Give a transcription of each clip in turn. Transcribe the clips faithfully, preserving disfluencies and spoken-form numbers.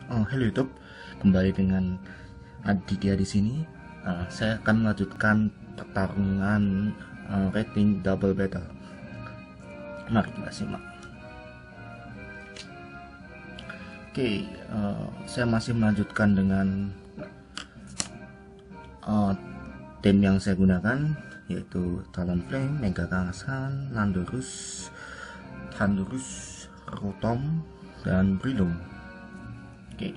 Oh, halo YouTube, kembali dengan Aditya di sini. Uh, saya akan melanjutkan pertarungan uh, rating double battle. Mari kita simak. Oke, uh, saya masih melanjutkan dengan uh, tim yang saya gunakan, yaitu Talonflame, Mega Kangsan, Landorus, Thundurus, Rotom, dan Breloom. Oke,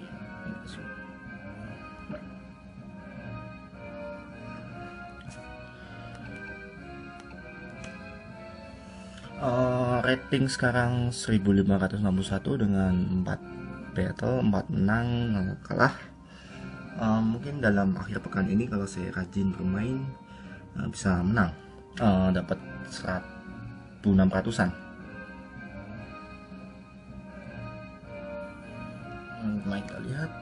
uh, rating sekarang seribu lima ratus enam puluh satu dengan empat battle, empat menang, nol kalah. Uh, mungkin dalam akhir pekan ini kalau saya rajin bermain uh, bisa menang, uh, dapat seribu enam ratusan. Mari kita lihat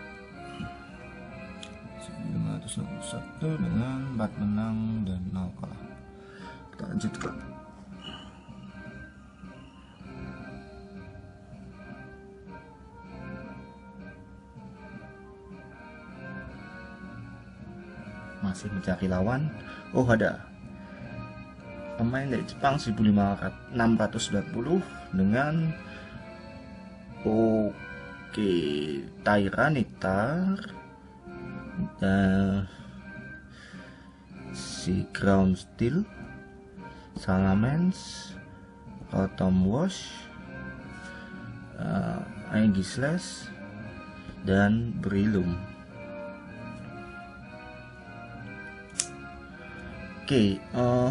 seribu lima ratus enam puluh satu dengan empat menang dan nol kalah. Kita lanjutkan. Masih mencari lawan. Oh, ada pemain dari Jepang seribu enam ratus sembilan puluh dengan oke Tyranitar dan si Ground Steel, Salamence, Rotom Wash, uh, Aegislash, dan Breloom. Oke, okay, uh,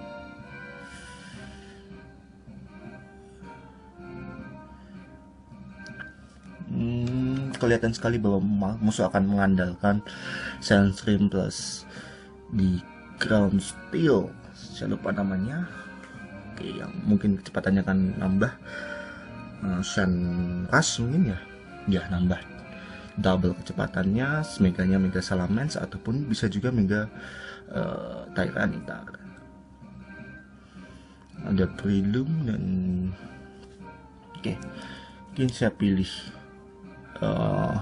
hmm, kelihatan sekali bahwa musuh akan mengandalkan Sandstream plus di Ground Steel. Saya lupa namanya. Oke, okay, yang mungkin kecepatannya akan nambah. Uh, Sandrush mungkin ya, ya nambah double kecepatannya, meganya Mega Salamence ataupun bisa juga Mega uh, Tyranitar. Ada Breloom dan oke, okay. Mungkin saya pilih uh,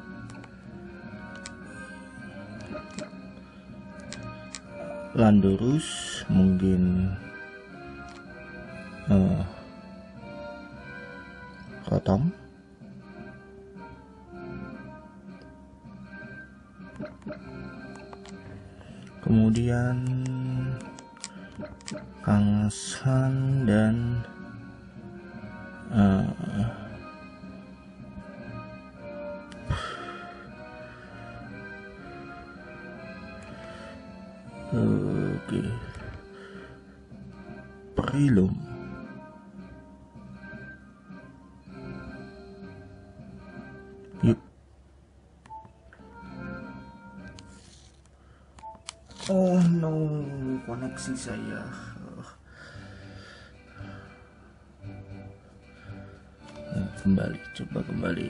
Landorus, mungkin uh, Rotom, kemudian Kangsan dan uh, oke okay. Breloom. Yuk. Oh no, koneksi saya. Nah, kembali, coba kembali.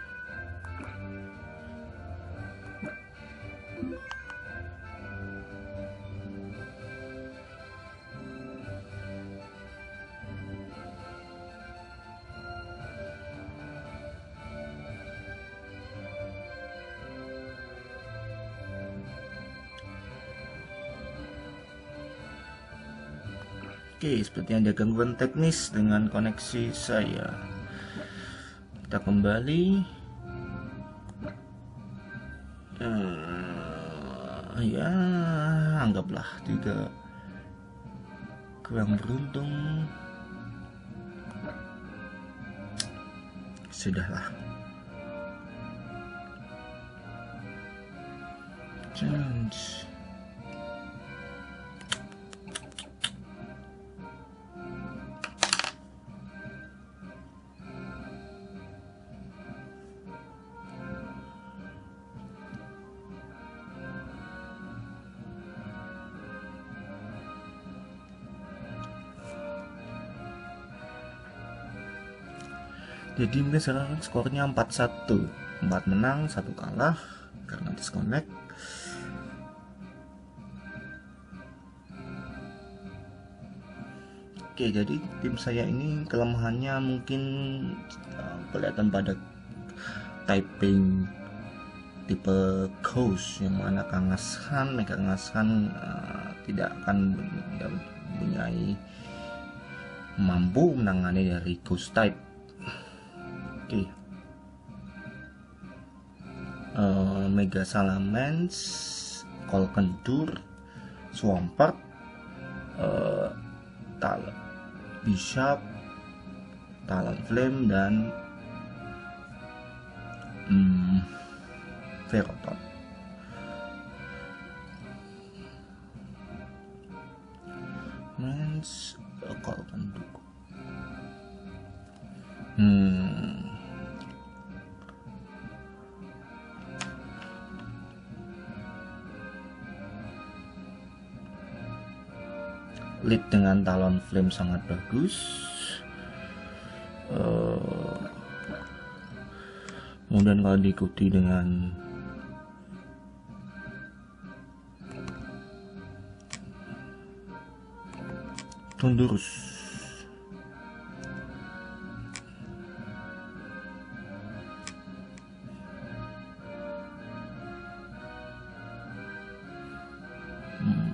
Oke, sepertinya ada gangguan teknis dengan koneksi saya. Kita kembali. Uh, ya, anggaplah tidak kurang beruntung. Sudahlah. Change. Jadi mungkin sekarang skornya empat satu, empat menang, satu kalah karena disconnect. Oke, jadi tim saya ini kelemahannya mungkin uh, kelihatan pada typing tipe Ghost, yang mana Kangaskhan, Mega Kangaskhan uh, tidak akan mempunyai mampu menangani dari Ghost type. Oke, okay. uh, Mega Salamence, Colkendur, Swampert, uh, Tal Bishop, Talonflame, dan hmm, Ferrothorn. Mens, Colkendur. Hmm. Lead dengan Talonflame sangat bagus. Uh, kemudian kalau diikuti dengan Thundurus, hmm.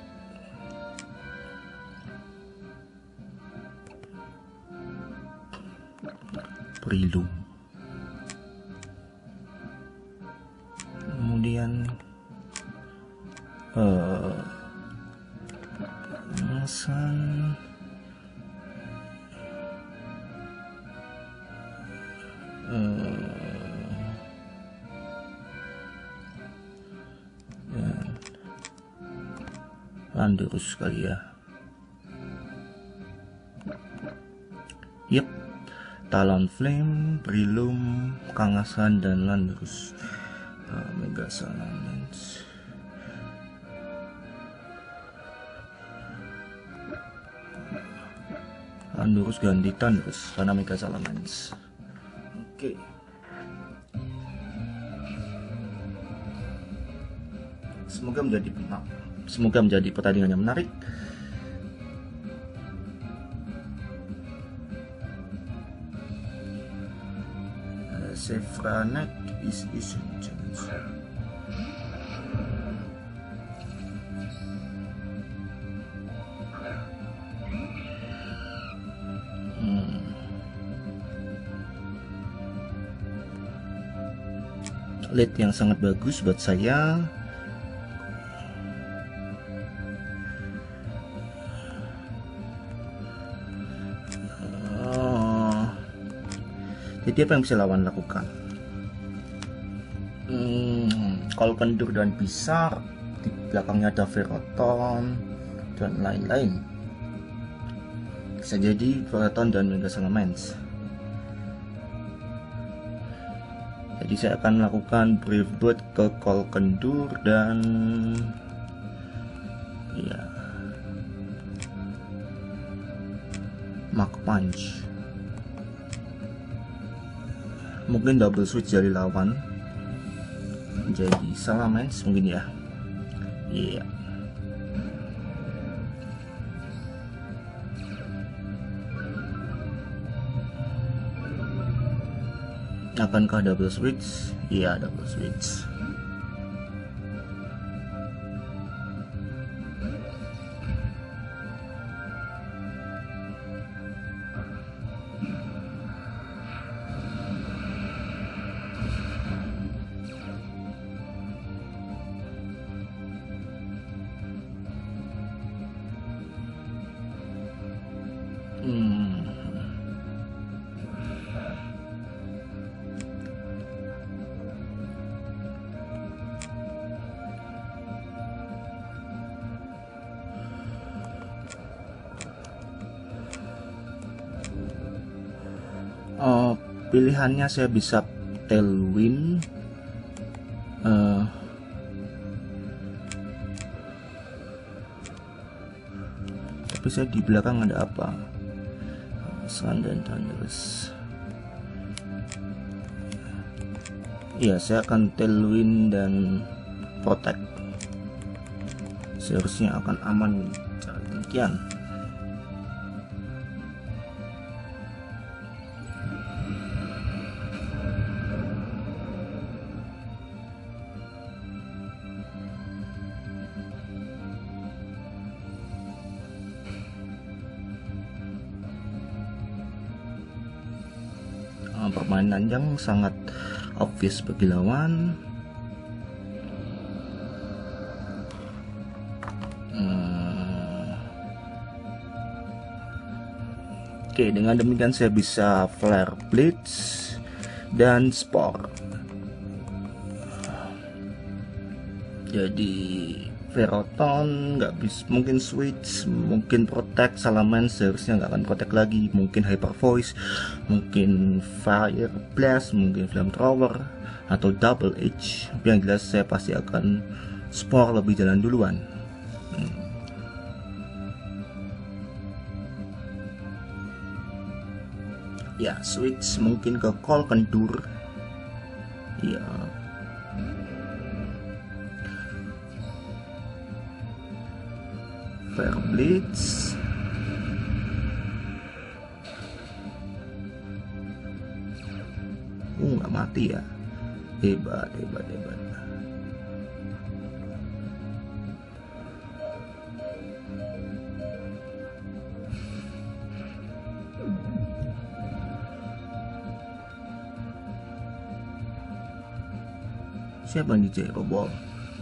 Breloom, kemudian uh, Masan, uh, dan Landorus kali ya. Yep, Talonflame, Breloom, Kangaskhan, dan Landorus. uh, Mega Salamence. Landorus ganti Thundurus karena Mega Salamence. Oke. Okay. Semoga menjadi semoga menjadi pertandingan yang menarik. Uh, Sefranek is essential. Lead yang sangat bagus buat saya. Uh, jadi apa yang bisa lawan lakukan? Hmm, Colkendur dan Bisar, di belakangnya ada Ferrothorn dan lain-lain. Bisa jadi Ferrothorn dan Mega Salamence. Jadi saya akan melakukan Brave Bird ke Colkendur dan ya Mach Punch. Mungkin double switch dari lawan jadi Salamence mungkin ya. Iya. Yeah. Akankah double switch? Iya, double switch. Hmm. Uh, pilihannya saya bisa Tailwind, uh, tapi saya di belakang ada apa? Sun dan Thundurus. Iya, saya akan Tailwind dan Protect. Seharusnya akan aman cara demikian. permainan yang sangat obvious bagi lawan. hmm. Oke, dengan demikian saya bisa Flare Blitz dan Spore. Jadi Ferrothorn nggak bisa, mungkin switch, mungkin protect, Salamence seharusnya nggak akan protect lagi, mungkin Hyper Voice, mungkin Fire Blast, mungkin Flamethrower atau Double Edge. Yang jelas saya pasti akan Spore lebih jalan duluan. hmm. Ya, switch mungkin ke Colkendur. Ya, Fire Blitz. Uh, nggak mati ya. Hebat, hebat, hebat. Siapa nih Gyro Ball?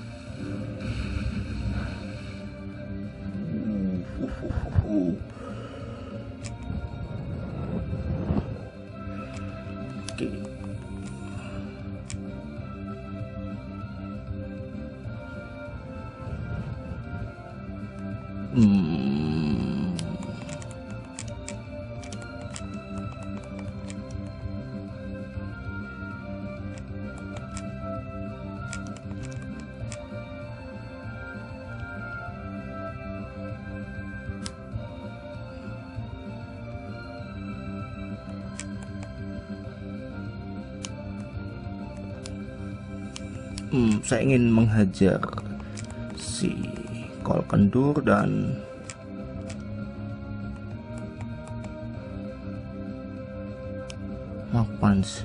Oke. Hmm. Hmm, saya ingin menghajar si Colkendur dan Magpans.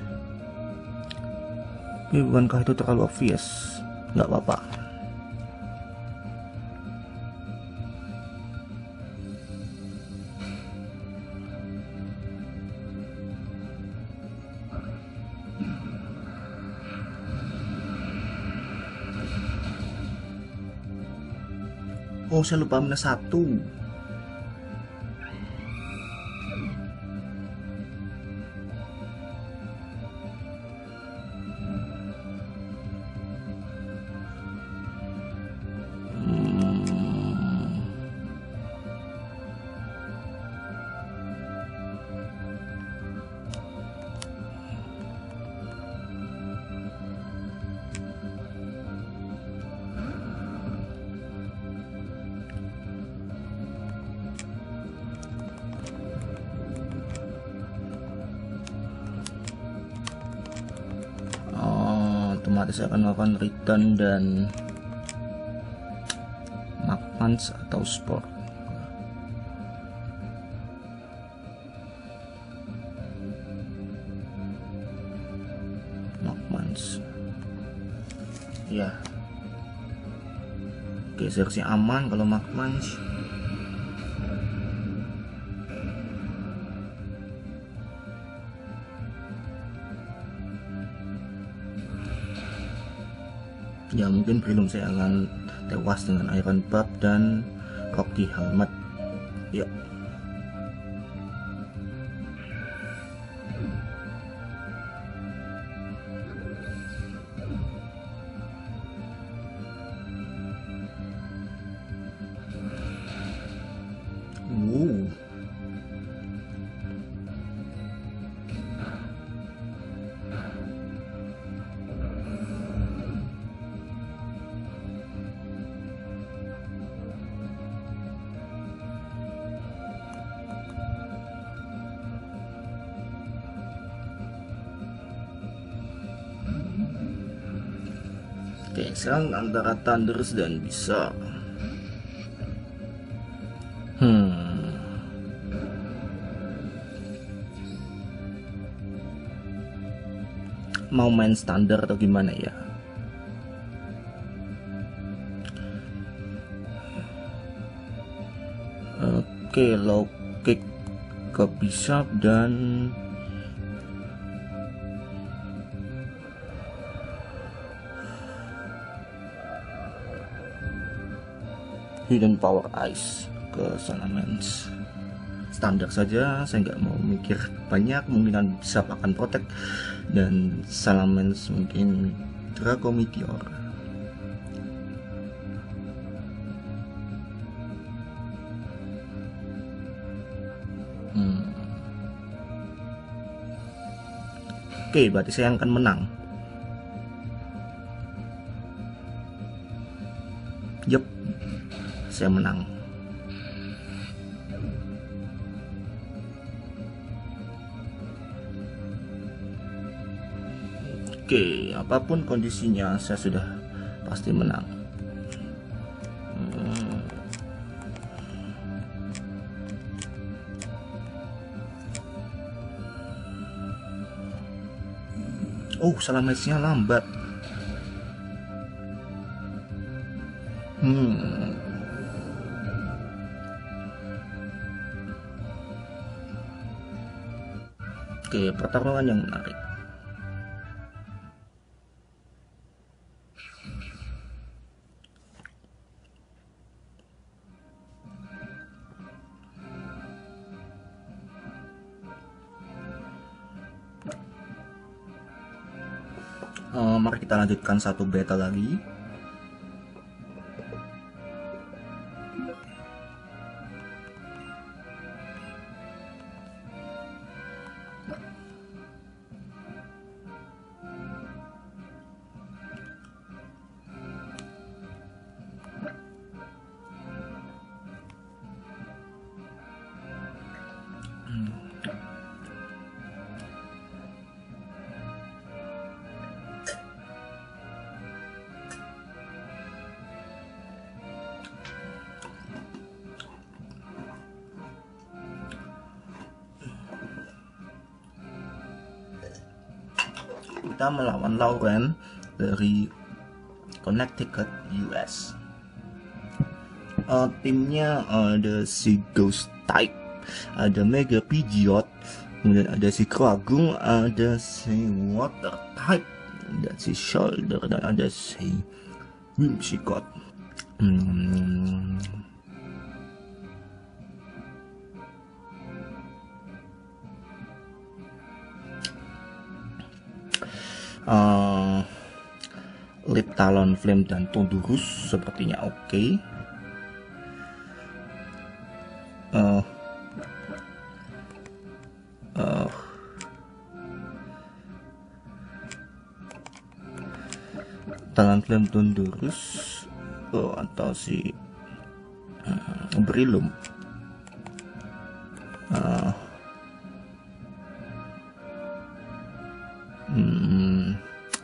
Tapi bukankah itu terlalu obvious? Nggak apa-apa. Oh, saya lupa minus satu. Otomatis akan melakukan return dan Magpans atau Spore. Magpans. Ya. Oke, seharusnya aman kalau Magpans. Ya, mungkin belum saya akan tewas dengan Iron Barb dan Rocky Helmet. Ya. Wow. Oke, sekarang antara Thunders dan bisa. Hmm. Mau main standar atau gimana ya? Oke, low kick ke Bishop dan Hidden Power Ice ke Salamence. Standar saja, saya nggak mau mikir banyak, mungkin bisa makan Protect, dan Salamence mungkin Draco Meteor. hmm. Oke, berarti saya akan menang. Yup, saya menang. Oke, apapun kondisinya saya sudah pasti menang. Hmm. Oh, Salamence-nya lambat. Hmm. Oke, pertarungan yang menarik. Uh, mari kita lanjutkan satu beta lagi. Kita melawan Lauren dari Connecticut, U S. Uh, timnya ada si Ghost Type, ada Mega Pidgeot, kemudian ada si Kragung, ada si Water Type, ada si Shoulder, dan ada si Whimsicott. Hmm. Uh, Lip Talon Flame dan Tundurus sepertinya oke. Okay. Uh, uh, Talon Flame Tundurus oh, atau si uh, Breloom. Uh, Hmm.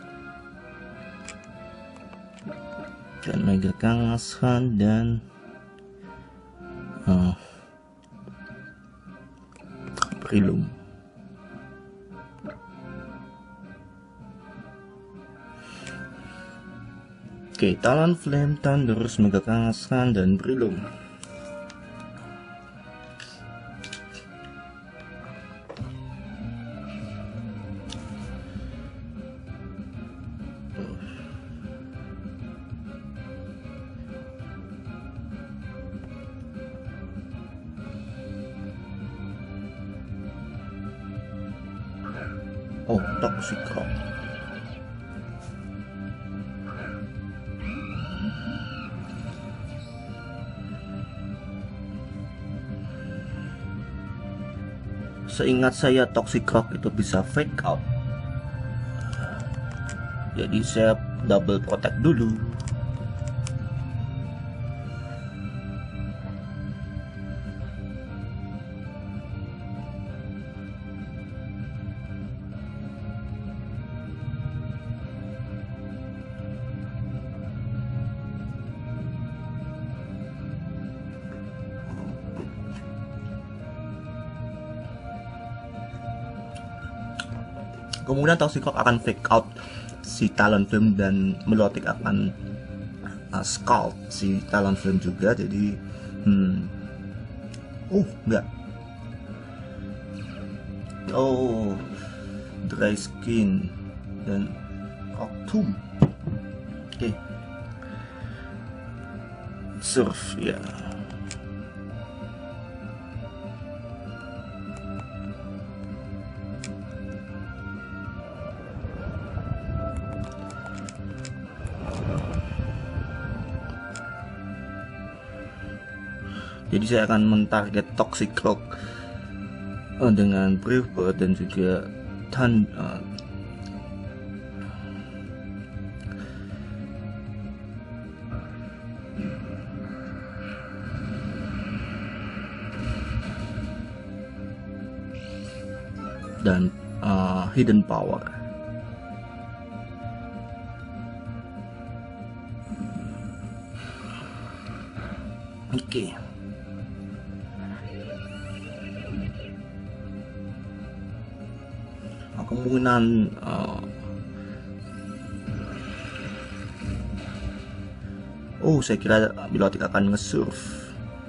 Dan Mega Kangaskhan dan uh, Breloom. Oke, Talon Flame, Thundurus, Mega Kangaskhan dan Breloom. Oh, Toxicroak. Seingat saya Toxicroak itu bisa fake out. Jadi saya double protect dulu. Kemudian Toxicroak akan fake out si Talonflame dan Milotic akan uh, scald si Talonflame juga. Jadi hmm. Oh enggak. Oh, Dry Skin dan Octum. Oke okay. Surf ya. Jadi saya akan mentarget Toxic Rock uh, dengan Brave Bird dan juga Tan uh, dan uh, Hidden Power. Oke. Okay. Kemungkinan uh, oh saya kira Milotic akan nge-surf.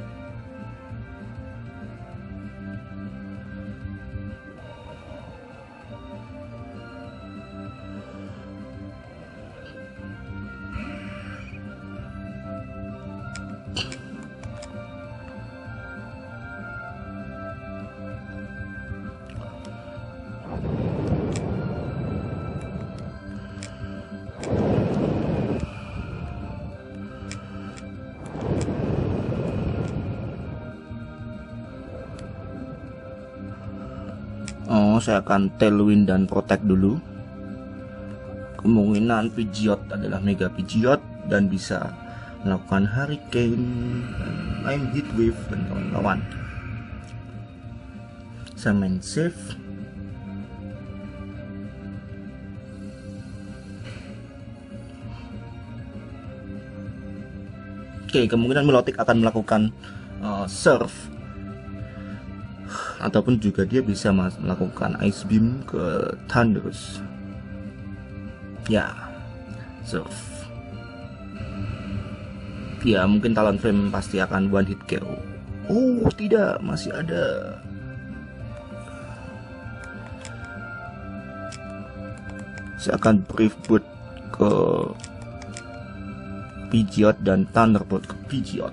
Oh, saya akan Tailwind dan Protect dulu. Kemungkinan Pidgeot adalah Mega Pidgeot dan bisa melakukan Hurricane dan main Heat Wave dan kawan-kawan. Saya main save. Oke, kemungkinan Milotic akan melakukan uh, Surf, ataupun juga dia bisa melakukan Ice Beam ke Thundurus. Ya, Surf. Ya, mungkin Talonflame pasti akan one hit K O. Oh, tidak, masih ada. Saya akan Brave Bird ke Pidgeot dan Thunderbolt ke Pidgeot.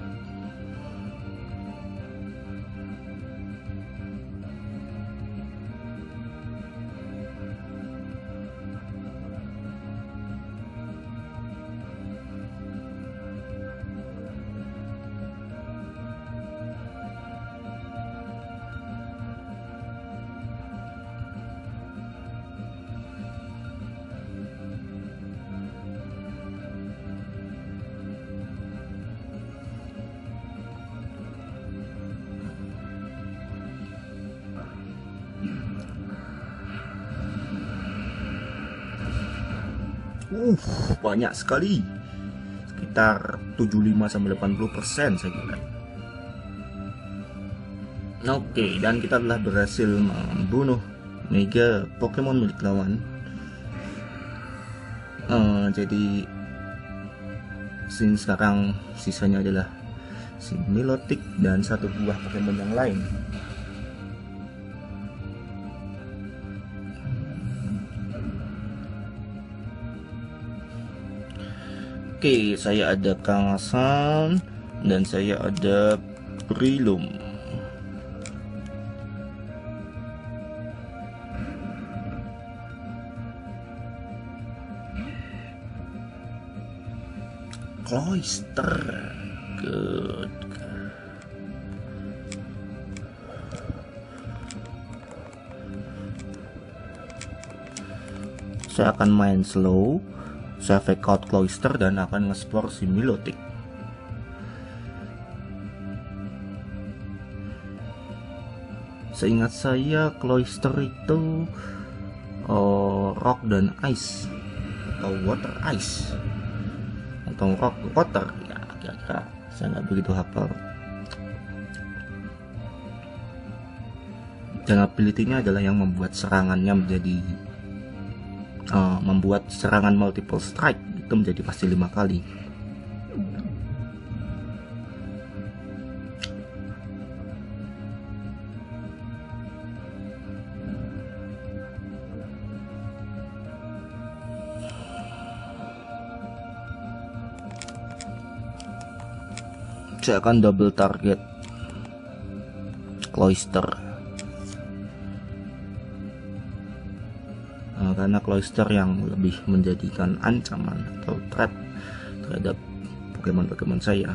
Uh, banyak sekali. Sekitar tujuh puluh lima sampai delapan puluh persen saya kira. Oke, dan kita telah berhasil membunuh Mega Pokemon milik lawan. Uh, jadi scene sekarang sisanya adalah si Milotic dan satu buah Pokemon yang lain. Oke, saya ada Kangasan dan saya ada Breloom. Cloyster, good. Saya akan main slow. Saya fake out Cloyster dan akan nge-explore si Milotic. Seingat saya Cloyster itu oh, rock dan ice atau water ice atau rock water ya, kira-kira saya nggak begitu hafal. Dan ability-nya adalah yang membuat serangannya menjadi Uh, membuat serangan multiple strike itu menjadi pasti lima kali. saya akan double target Cloister. Nah, karena Cloister yang lebih menjadikan ancaman atau threat terhadap Pokemon-Pokemon saya.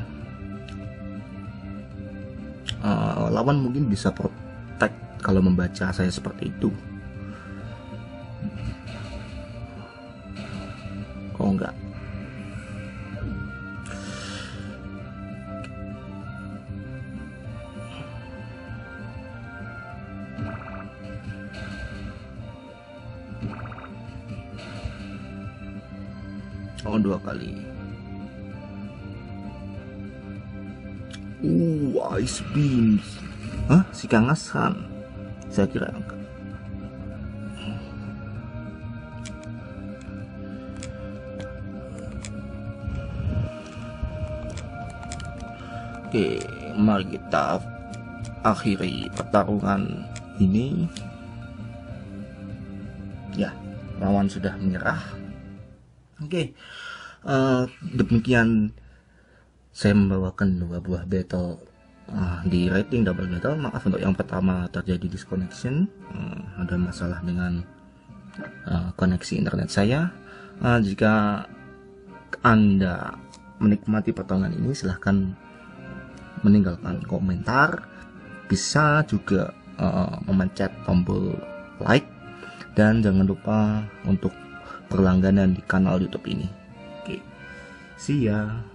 Uh, lawan mungkin bisa protect kalau membaca saya seperti itu. Oh enggak. Oh, dua kali. Uh, Ice Beam. Hah? Si Kangasan. Saya kira enggak. Oke, mari kita akhiri pertarungan ini. Ya, lawan sudah menyerah. Oke, uh, demikian saya membawakan dua buah battle uh, di rating double battle. Maaf untuk yang pertama terjadi disconnection, uh, ada masalah dengan uh, koneksi internet saya. Uh, jika Anda menikmati pertarungan ini, silahkan meninggalkan komentar, bisa juga uh, memencet tombol like, dan jangan lupa untuk berlangganan di kanal YouTube ini. Oke, see ya.